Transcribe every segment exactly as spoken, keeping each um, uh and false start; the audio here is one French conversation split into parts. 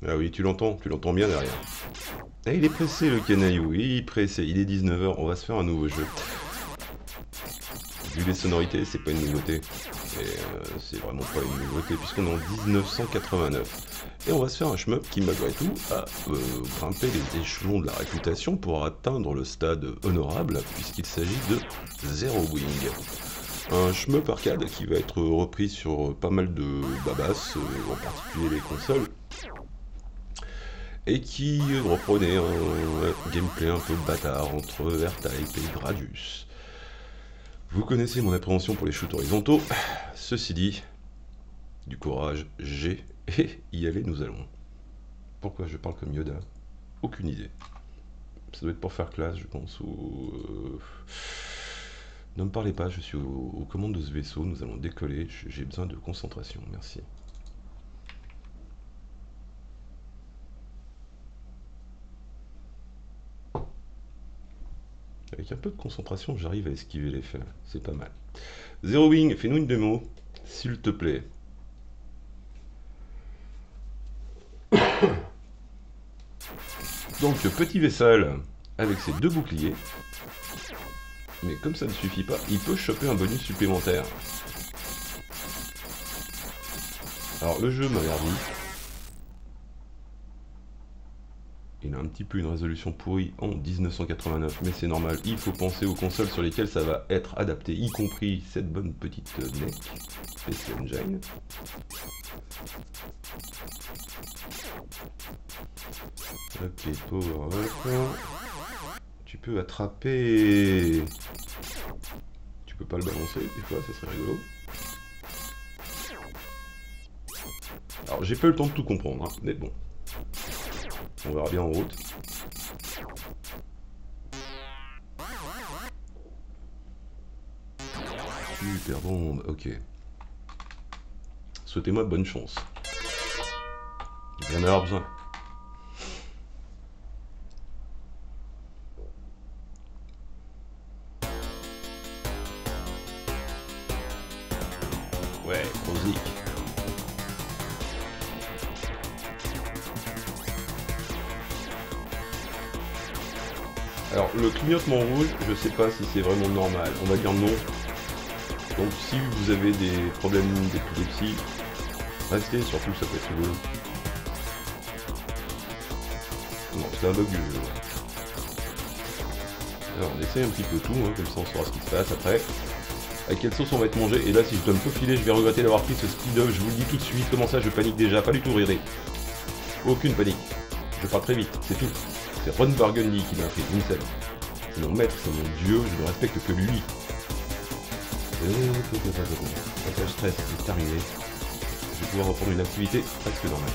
Ah oui, tu l'entends, tu l'entends bien derrière. Et il est pressé le canaillou, il est pressé, il est dix-neuf heures, on va se faire un nouveau jeu. Vu les sonorités, c'est pas une nouveauté. Et euh, c'est vraiment pas une nouveauté puisqu'on est en mille neuf cent quatre-vingt-neuf. Et on va se faire un shmup qui malgré tout a euh, grimpé les échelons de la réputation pour atteindre le stade honorable puisqu'il s'agit de Zero Wing. Un shmup arcade qui va être repris sur pas mal de babas, euh, en particulier les consoles, et qui reprenait un gameplay un peu bâtard entre R-Type et Gradius. Vous connaissez mon appréhension pour les shoots horizontaux, ceci dit, du courage, j'ai, et y aller nous allons. Pourquoi je parle comme Yoda? Aucune idée. Ça doit être pour faire classe, je pense, ou... Euh... Ne me parlez pas, je suis aux, aux commandes de ce vaisseau, nous allons décoller, j'ai besoin de concentration, merci. Avec un peu de concentration, j'arrive à esquiver les faits, c'est pas mal. Zero Wing, fais-nous une démo, s'il te plaît. Donc, petit vaisselle, avec ses deux boucliers. Mais comme ça ne suffit pas, il peut choper un bonus supplémentaire. Alors le jeu m'a l'air dit. Il a un petit peu une résolution pourrie en mille neuf cent quatre-vingt-neuf, mais c'est normal, il faut penser aux consoles sur lesquelles ça va être adapté, y compris cette bonne petite N E C, P C Engine. Ok, power up. Tu peux attraper... Tu peux pas le balancer, des fois, ça serait rigolo. Alors, j'ai pas eu le temps de tout comprendre, hein, mais bon. On verra bien en route. Super bombe, ok. Souhaitez-moi bonne chance. Il va en avoir besoin. Ouais, musique. Alors, le clignotement rouge, je sais pas si c'est vraiment normal. On va dire non. Donc, si vous avez des problèmes d'épilepsie, restez, surtout ça peut être rigolo. Non, c'est un bug du jeu. Alors, on essaie un petit peu tout, hein, comme ça on saura ce qui se passe après. À quelle sauce on va être mangé? Et là, si je dois me faufiler, je vais regretter d'avoir pris ce speed-up. Je vous le dis tout de suite. Comment ça, je panique déjà? Pas du tout, regardez. Aucune panique. Je pars très vite, c'est tout. C'est Ron Burgundy qui m'a appris une seule. C'est mon maître, c'est mon dieu, je ne respecte que lui. Passage stress, c'est terminé. Je vais pouvoir reprendre une activité presque normale.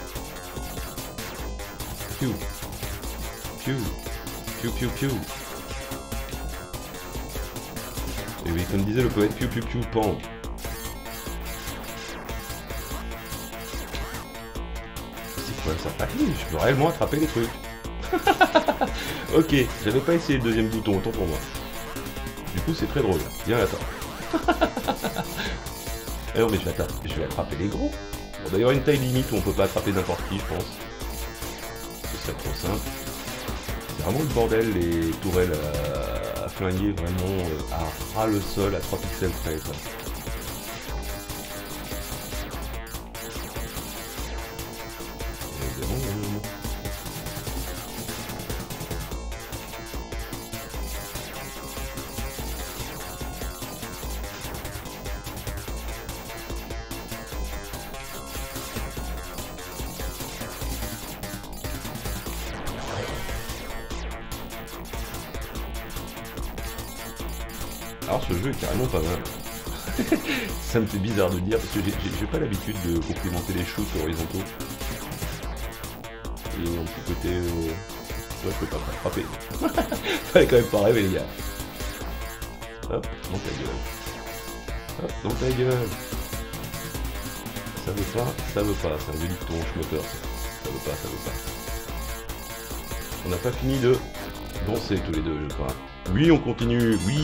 Piu. Piu. Piu piu piu. Et oui, comme disait le poète, piu piu piu pan. C'est quoi ça? Ah oui, je peux réellement attraper les trucs. Ok, j'avais pas essayé le deuxième bouton, autant pour moi. Du coup, c'est très drôle. Viens là, attends. Eh non, mais je vais, attraper, je vais attraper les gros. Bon, d'ailleurs, une taille limite où on peut pas attraper n'importe qui, je pense. Ce serait trop simple. C'est vraiment le bordel, les tourelles à, à flinguer, vraiment euh, à ras le sol, à trois pixels près. Ça. Alors ce jeu est carrément pas mal. Ça me fait bizarre de le dire parce que j'ai pas l'habitude de complimenter les shoots horizontaux. Et un petit côté... Euh... Ouais, je peux pas frapper. Fallait quand même pas rêver les gars. Hop, dans ta gueule. Hop, dans ta gueule. Ça veut pas, ça veut pas, c'est un joli ton moteur. Ça veut pas, ça veut pas. On n'a pas fini de danser tous les deux, je crois. Oui, on continue, oui.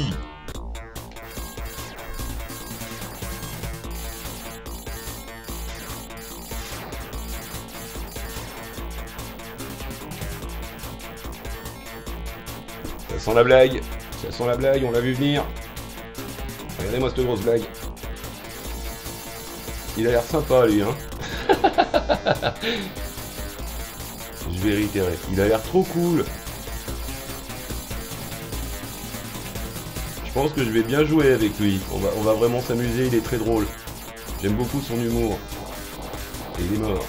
Ça sent la blague. Ça sent la blague, on l'a vu venir. Regardez-moi cette grosse blague. Il a l'air sympa lui, hein. Je vais réitérer. Il a l'air trop cool. Je pense que je vais bien jouer avec lui. On va, on va vraiment s'amuser, il est très drôle. J'aime beaucoup son humour. Et il est mort.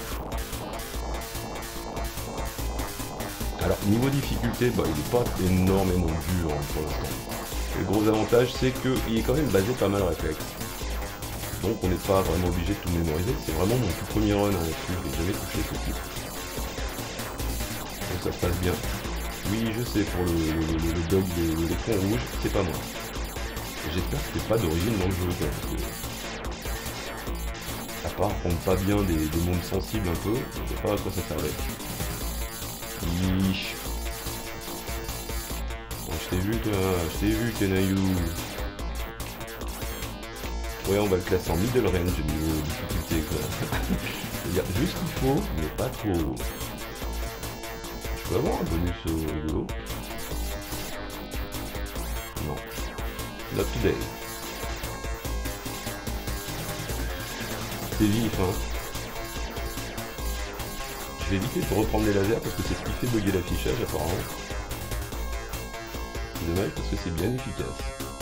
Alors, niveau difficulté, bah, il n'est pas énormément dur hein, pour l'instant. Le gros avantage, c'est qu'il est quand même basé pas mal réflexe. Donc, on n'est pas vraiment obligé de tout mémoriser. C'est vraiment mon tout premier run hein, là-dessus. Je n'ai jamais touché ce type. Donc, ça se passe bien. Oui, je sais, pour le, le, le, le dog de l'écran rouge, c'est pas moi. J'espère que c'est pas d'origine dans le jeu, quoi, parce que... À part prendre pas bien des, des mondes sensibles un peu, je sais pas à quoi ça servait. Ish. Oh, je t'ai vu toi, je t'ai vu Kenayou. Ouais, on va le classer en middle range niveau difficulté quoi. C'est-à-dire juste ce qu'il faut, mais pas trop. Je peux avoir un bonus au rigolo? Non. Not today. C'est vif hein. Je vais éviter de reprendre les lasers parce que c'est ce qui fait bugger l'affichage apparemment. C'est dommage parce que c'est bien efficace.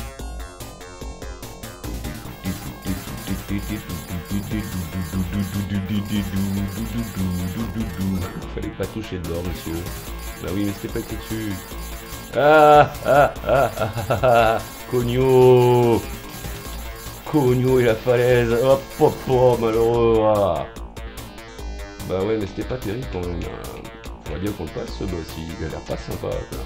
Fallait pas toucher dehors monsieur. Bah oui mais c'était pas été dessus. Ah ah ah ah ah ah Cogno Cogno et la falaise. Hop hop hop malheureux ah. Bah ouais mais c'était pas terrible quand même. Faudrait bien qu'on le passe ce boss, il a l'air pas sympa quoi.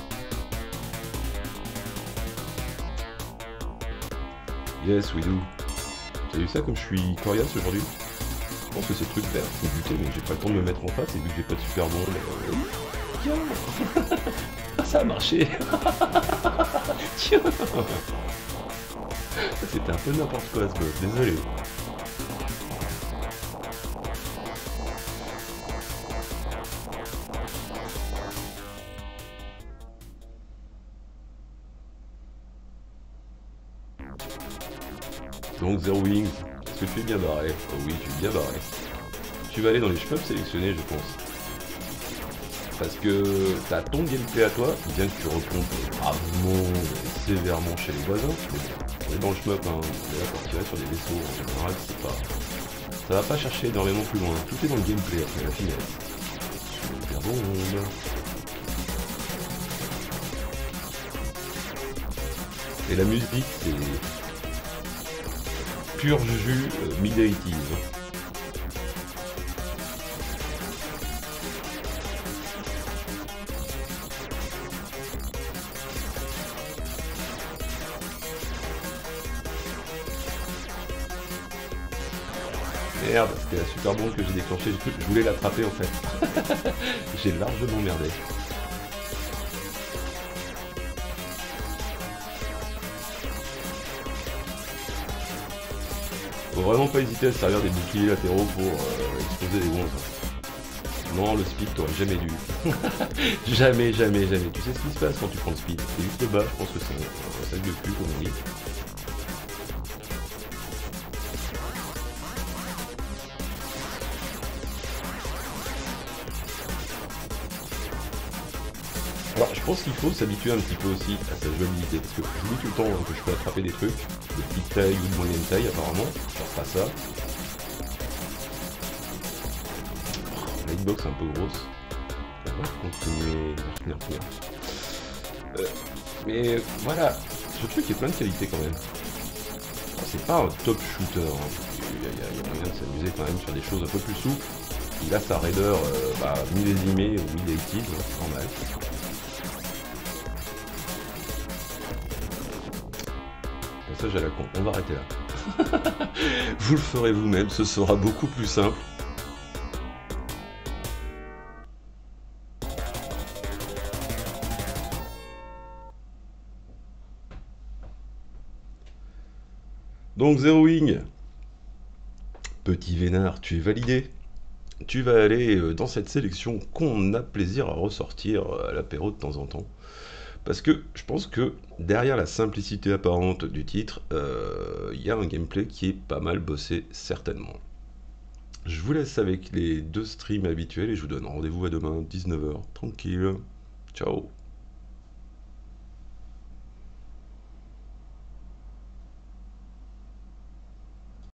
Yes we do. T'as vu ça comme je suis coriace aujourd'hui? Je pense que c'est le truc vert, faut buter mais j'ai pas le temps de me mettre en face et vu que j'ai pas de super bon. Euh... Tiens. Ça a marché. Tiens. C'était un peu n'importe quoi ce boss, désolé. Donc Zero Wings, est-ce que tu es bien barré? Oh oui, tu es bien barré. Tu vas aller dans les shmups sélectionnés, je pense. Parce que t'as ton gameplay à toi, bien que tu retombes gravement et sévèrement chez les voisins. On est dans le shmup, hein. On est là pour tirer sur des vaisseaux, en général, c'est pas... Ça va pas chercher énormément plus loin. Tout est dans le gameplay, après la finesse. Super bon. Et la musique, c'est... pur jus euh, mid-eighties. Merde, c'était la super bombe que j'ai déclenchée, je voulais l'attraper en fait. J'ai largement merdé. Faut vraiment pas hésiter à se servir des boucliers latéraux pour euh, exploser les gonzes. Non, le speed, t'aurais jamais dû. Jamais, jamais, jamais. Tu sais ce qui se passe quand tu prends le speed. C'est juste bas, je pense que c'est un sac de cul, comme on dit. Alors, je pense qu'il faut s'habituer un petit peu aussi à sa jouabilité, parce que je dis tout le temps hein, que je peux attraper des trucs de petite taille ou de moyenne taille apparemment, genre pas ça. La hitbox est un peu grosse. On va continuer à finir, finir. Euh, mais voilà, ce truc est plein de qualité quand même. C'est pas un top shooter, hein. Il y, a, il y a moyen de s'amuser quand même sur des choses un peu plus souples. Il a sa raideur euh, bah, millésimée ou mid-eighties, c'est normal. Passage à la con, on va arrêter là. Vous le ferez vous-même, ce sera beaucoup plus simple. Donc Zero Wing, petit vénard, tu es validé. Tu vas aller dans cette sélection qu'on a plaisir à ressortir à l'apéro de temps en temps. Parce que je pense que derrière la simplicité apparente du titre, euh, il y a un gameplay qui est pas mal bossé certainement. Je vous laisse avec les deux streams habituels et je vous donne rendez-vous à demain, dix-neuf heures, tranquille. Ciao.